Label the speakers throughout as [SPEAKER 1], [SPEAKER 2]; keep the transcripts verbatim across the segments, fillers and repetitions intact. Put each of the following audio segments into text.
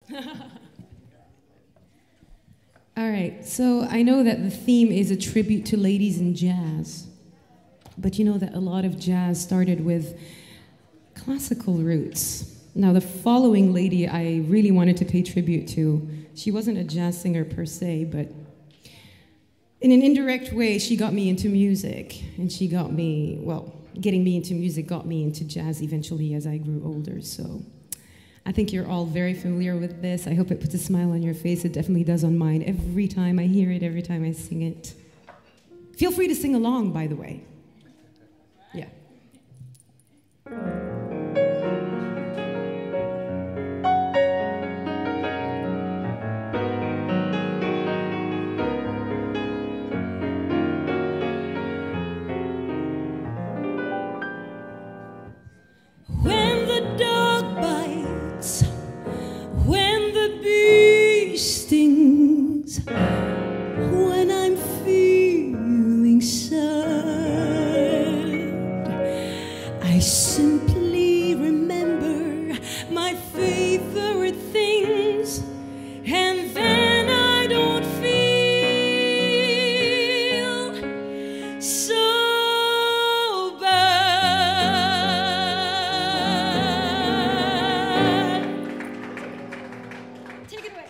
[SPEAKER 1] All right, so I know that the theme is a tribute to ladies in jazz, but you know that a lot of jazz started with classical roots. Now, the following lady I really wanted to pay tribute to, she wasn't a jazz singer per se, but in an indirect way, she got me into music, and she got me, well, getting me into music got me into jazz eventually as I grew older, so I think you're all very familiar with this. I hope it puts a smile on your face. It definitely does on mine every time I hear it, every time I sing it. Feel free to sing along, by the way. Yeah.
[SPEAKER 2] When I'm feeling sad, I simply remember my favorite things, and then I don't feel so bad. Take it away.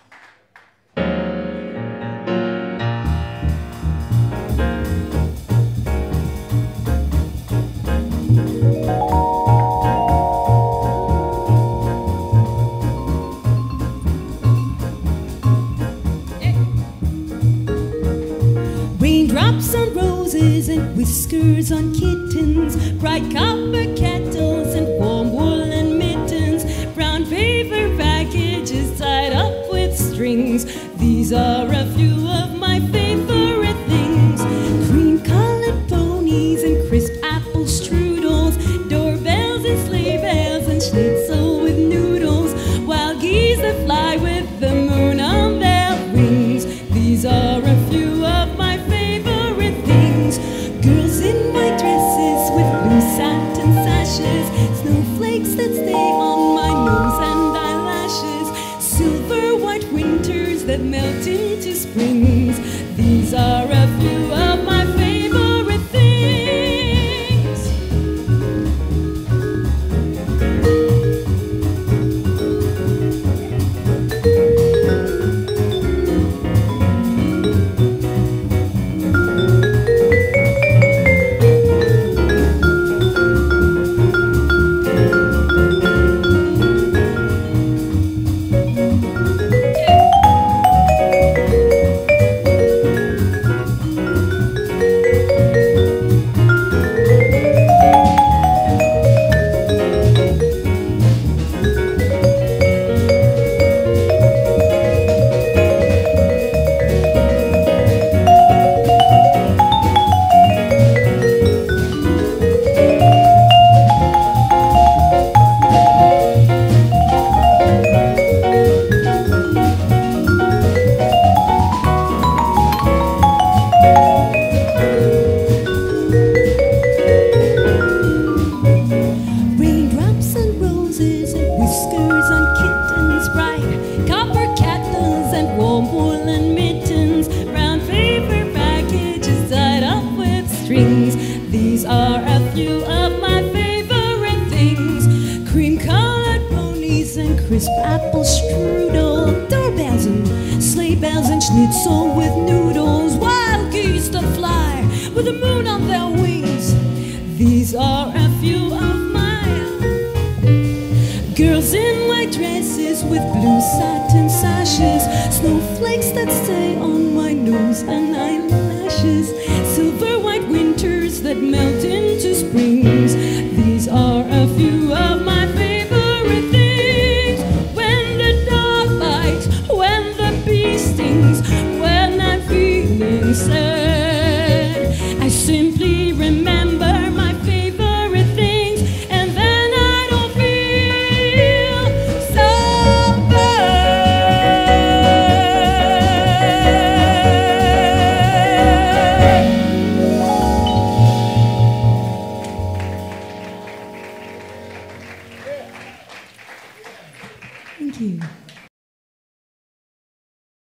[SPEAKER 2] Raindrops on roses and whiskers on kittens, bright copper kettles and warm woolen mittens, brown paper packages tied up with strings. These are a few of my favorite things: cream-colored ponies and crisp apple strudels, doorbells and sleigh bells and schnitzel with noodles, wild geese that fly with the moon on their wings. These are a few of my favorite things: girls in white dresses with blue satin sashes, snowflakes that stay on my nose and eyelashes, silver white winters that melt into springs. These are a few of my favorite things. These are a few of my favorite things: cream-colored ponies and crisp apple strudel, doorbells and sleigh bells and schnitzel with noodles, wild geese that fly with the moon on their wings. These are a few of mine: girls in white dresses with blue satin sashes, snowflakes that stay on my nose and eyelashes, silver white winters that melt into springs. These are a few of my favorite things: when the dog bites, when the bee stings, when I'm feeling sad, I simply remember my favorite things, and then I don't feel so
[SPEAKER 1] Thank you.